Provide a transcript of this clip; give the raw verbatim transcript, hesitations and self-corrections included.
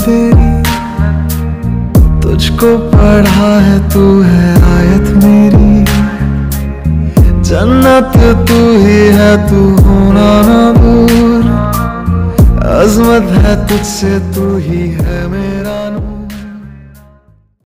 तेरी, तुझको पढ़ा है तू है आयत मेरी। जन्नत तू ही है, तू होना ना दूर, अज़मत है तुझसे, तू ही है मेरा नूर।